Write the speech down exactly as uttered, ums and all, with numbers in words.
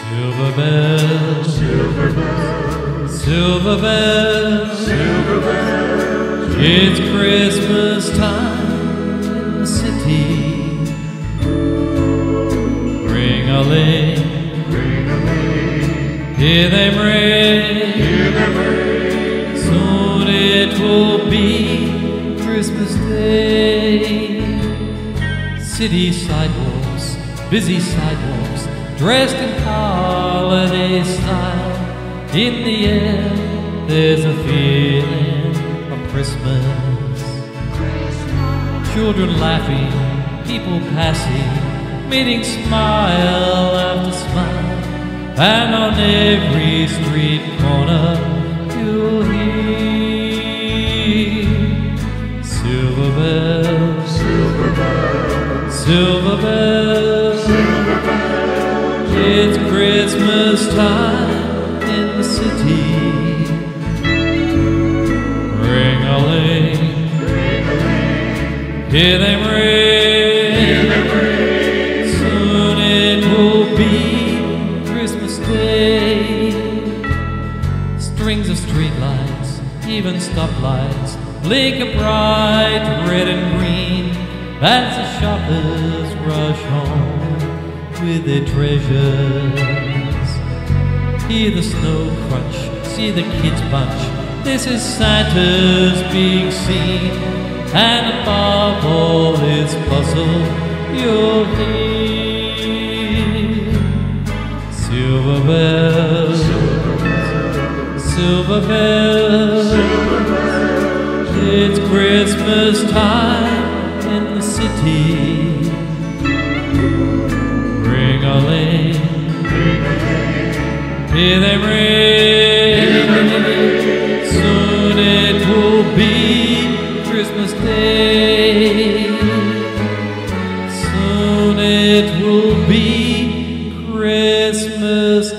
Silver bells, silver bells, silver bells, silver bells. It's Christmas time in the city. Ring-a-ling, ring-a-ling, hear them ring, hear them ring. Soon it will be Christmas Day. City sidewalks, busy sidewalks, dressed in holiday style. In the air, there's a feeling of Christmas. Christmas. Children laughing, people passing, meeting smile after smile. And on every street corner, you'll hear silver bells, silver bells, silver bells, silver bells. It's Christmas time in the city. Ring-a-ling, ring-a-ling, hear them ring, hear them ring. Soon it will be Christmas Day. Strings of streetlights, even stoplights, blink a bright red and green as the shoppers rush home with their treasures. Hear the snow crunch, see the kids bunch. This is Santa's being seen, and above all his bustle, you'll hear silver bells, silver bells, silver bells. It's Christmas time in the city. Ring-a-ling, hear them ring. Soon it will be Christmas Day. Soon it will be Christmas